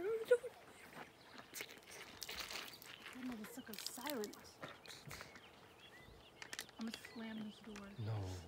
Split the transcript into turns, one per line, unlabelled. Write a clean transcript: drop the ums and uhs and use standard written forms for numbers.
The sucker's silent. I'm gonna slam this door.
No.